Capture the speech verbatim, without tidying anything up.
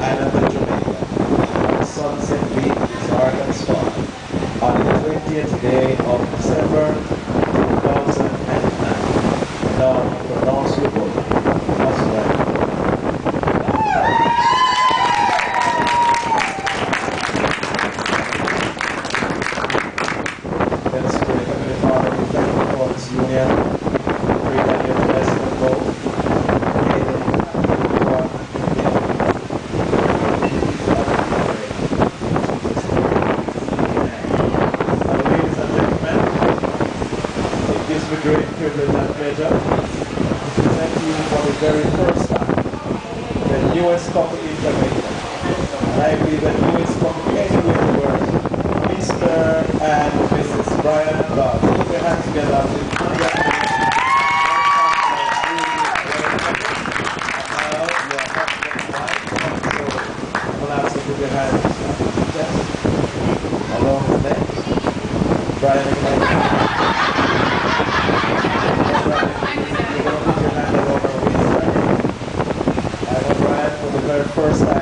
Island of Jamaica. Sunset Beach, Oregon Star, on the twentieth day of December two thousand nine. Now, pronounce your vote. That's right. Let us pray. Heavenly Father, we thank you for this union. We pray that you bless them both. It gives me great privilege and pleasure to present to you for the very first time the newest couple in Jamaica. And I believe the newest couple anywhere in the world, Mister and Missus Brian and Bob. Put your hands together and say, congratulations. And now you are husband and wife. So I will ask you to put your hands on the chest, along the neck. Brian and Mike. You're going to put your hand over the waist. I know Brian for the very first time.